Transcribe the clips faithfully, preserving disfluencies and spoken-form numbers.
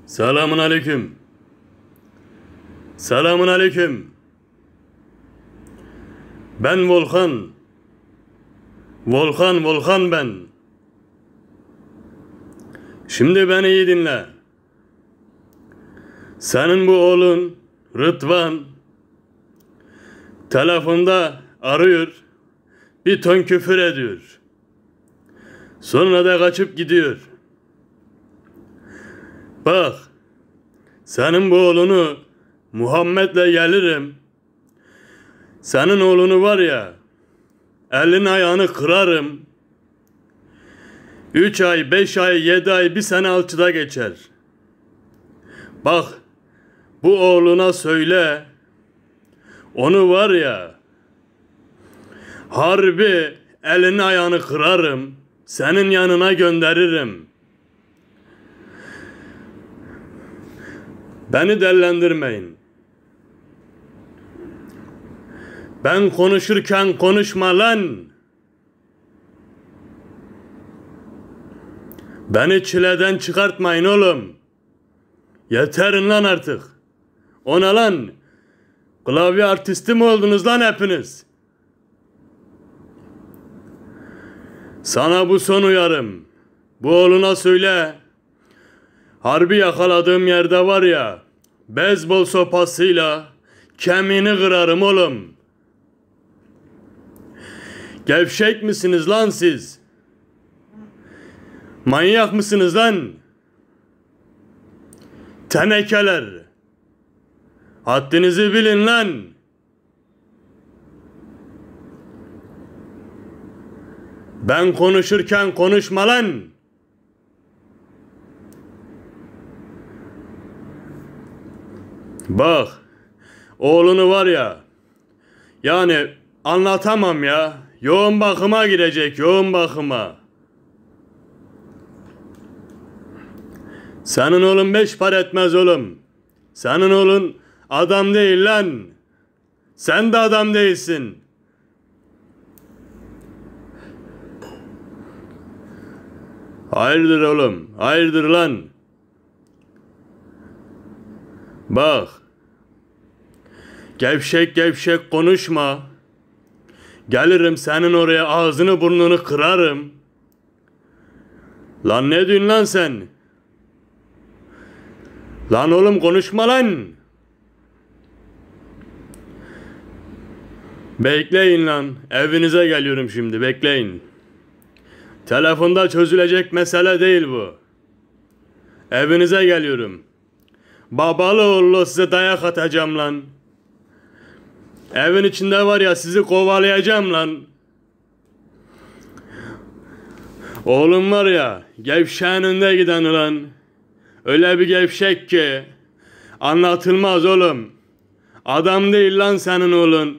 Selamun aleyküm. Selamun aleyküm. Ben Volkan. Volkan, Volkan ben. Şimdi beni iyi dinle. Senin bu oğlun Rıdvan telefonda arıyor, bir ton küfür ediyor. Sonra da kaçıp gidiyor. Bak, senin bu oğlunu Muhammed'le gelirim. Senin oğlunu var ya, elini ayağını kırarım. Üç ay, beş ay, yedi ay, bir sene alçıda geçer. Bak, bu oğluna söyle, onu var ya, harbi elini ayağını kırarım, senin yanına gönderirim. Beni dellendirmeyin. Ben konuşurken konuşma lan. Beni çileden çıkartmayın oğlum. Yeterin lan artık. Ona lan. Klavye artisti mi oldunuz lan hepiniz? Sana bu son uyarım. Bu oğluna söyle. Harbi yakaladığım yerde var ya, beyzbol sopasıyla kemiğini kırarım oğlum. Gevşek misiniz lan siz? Manyak mısınız lan? Tenekeler. Haddinizi bilin lan. Ben konuşurken konuşma lan. Bak, oğlunu var ya, yani anlatamam ya, yoğun bakıma girecek, yoğun bakıma. Senin oğlun beş para etmez oğlum. Senin oğlun adam değil lan. Sen de adam değilsin. Hayırdır oğlum, hayırdır lan. Bak, gevşek gevşek konuşma. Gelirim senin oraya, ağzını burnunu kırarım. Lan ne diyorsun lan sen? Lan oğlum konuşma lan. Bekleyin lan, evinize geliyorum şimdi, bekleyin. Telefonda çözülecek mesele değil bu. Evinize geliyorum. Babalı oğlu size dayak atacağım lan. Evin içinde var ya, sizi kovalayacağım lan. Oğlum var ya, gevşeğin önünde giden lan. Öyle bir gevşek ki anlatılmaz oğlum. Adam değil lan senin oğlun.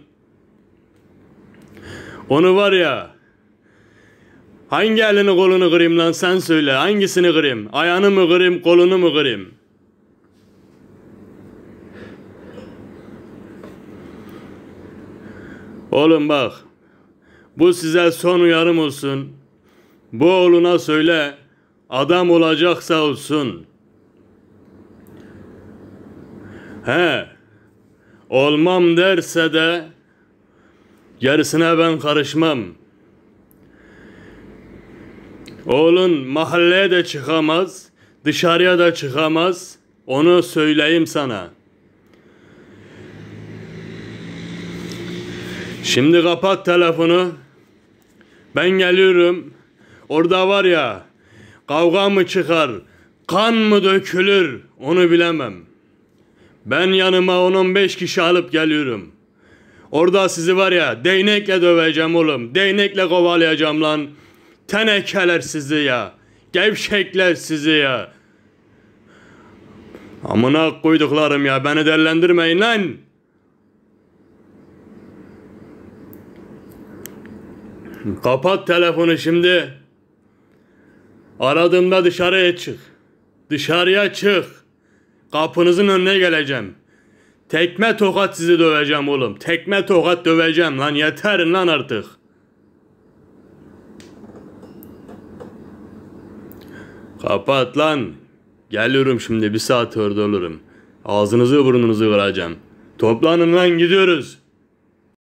Onu var ya, hangi elini kolunu kırayım lan, sen söyle, hangisini kırayım? Ayağını mı kırayım, kolunu mu kırayım? Oğlum bak, bu size son uyarım olsun. Bu oğluna söyle, adam olacaksa olsun. He, olmam derse de gerisine ben karışmam. Oğlun mahalleye de çıkamaz, dışarıya da çıkamaz, onu söyleyeyim sana. Şimdi kapat telefonu. Ben geliyorum. Orada var ya, kavga mı çıkar, kan mı dökülür, onu bilemem. Ben yanıma on on beş kişi alıp geliyorum. Orada sizi var ya, değnekle döveceğim oğlum. Değnekle kovalayacağım lan. Tenekeler sizi ya. Gevşekler sizi ya. Amına koyduklarım ya, beni dellendirmeyin lan. Kapat telefonu şimdi. Aradığımda dışarıya çık. Dışarıya çık. Kapınızın önüne geleceğim. Tekme tokat sizi döveceğim oğlum. Tekme tokat döveceğim lan. Yeterin lan artık. Kapat lan. Geliyorum şimdi, bir saat orada olurum. Ağzınızı burnunuzu kıracağım. Toplanın lan, gidiyoruz.